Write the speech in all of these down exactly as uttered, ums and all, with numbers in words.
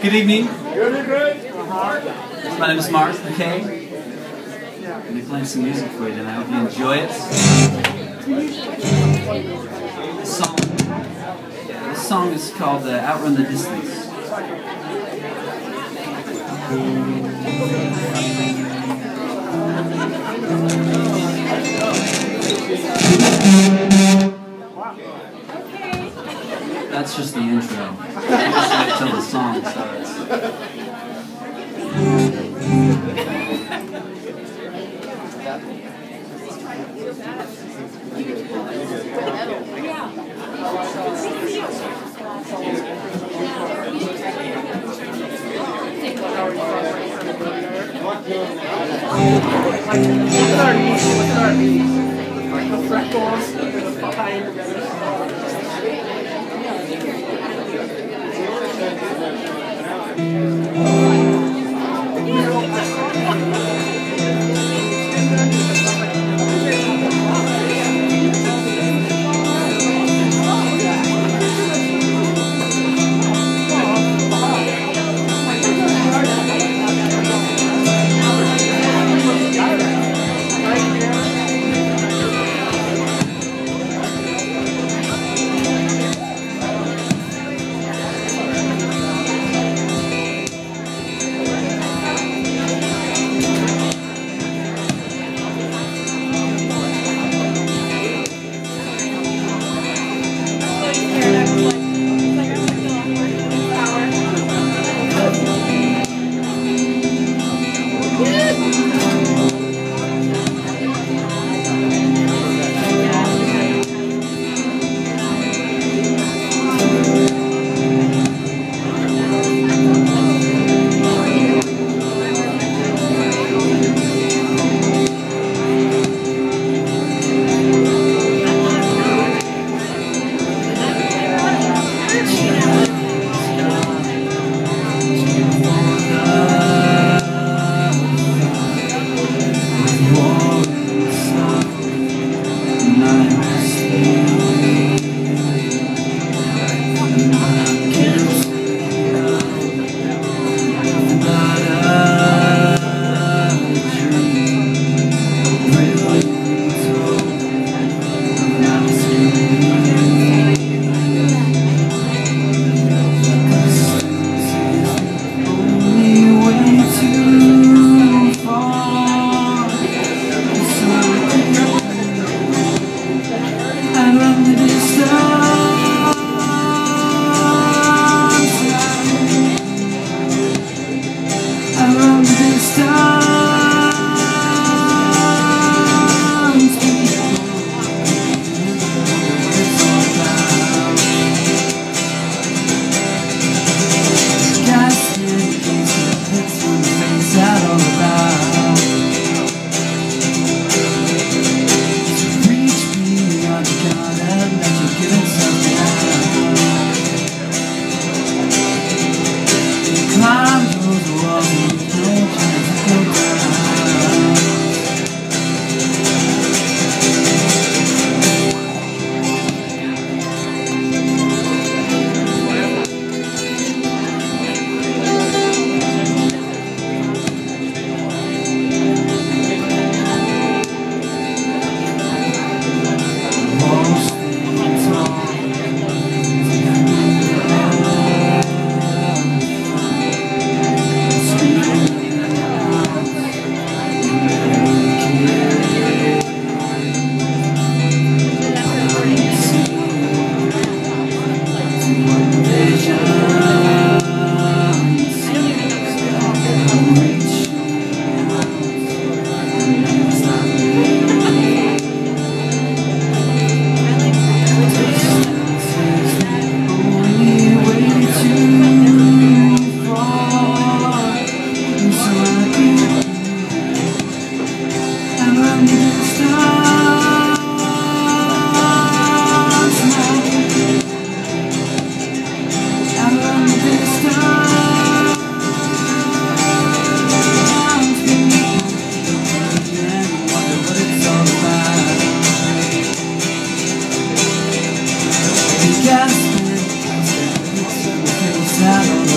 Good evening. My name is Mark McKay. I'm going to be playing some music for you tonight. I hope you enjoy it. This song, this song is called uh, Outrun the Distance. That's just the intro. Just wait till the song starts.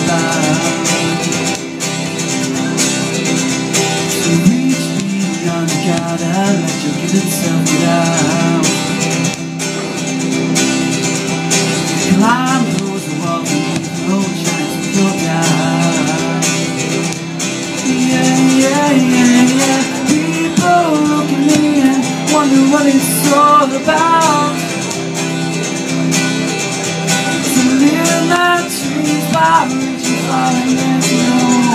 about. So reach beyond, gotta let your good self get out. Climb those walls and no chance to go down. Yeah, yeah, yeah, yeah. People look at me and wonder what it's all about. To live my dreams by reaching far and there's no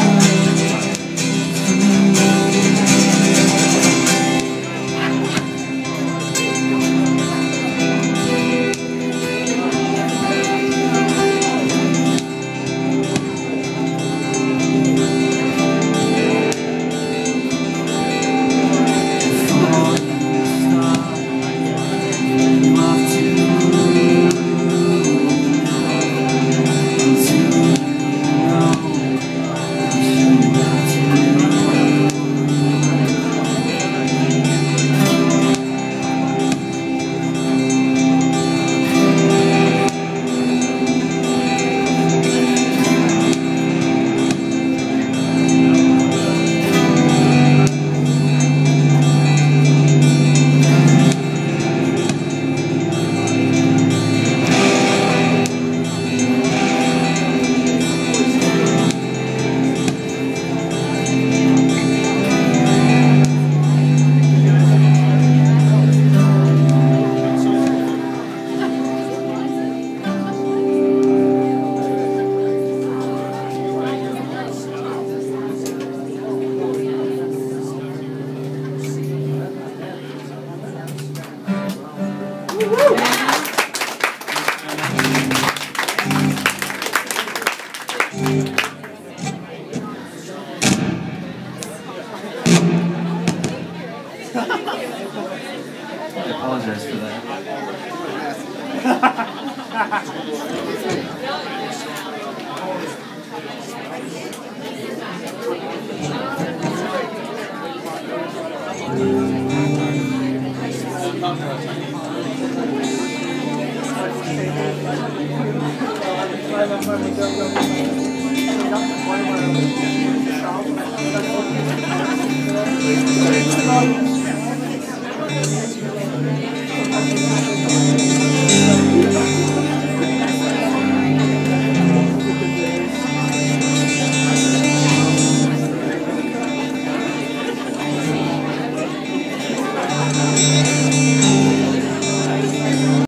I apologize for that. Thank you.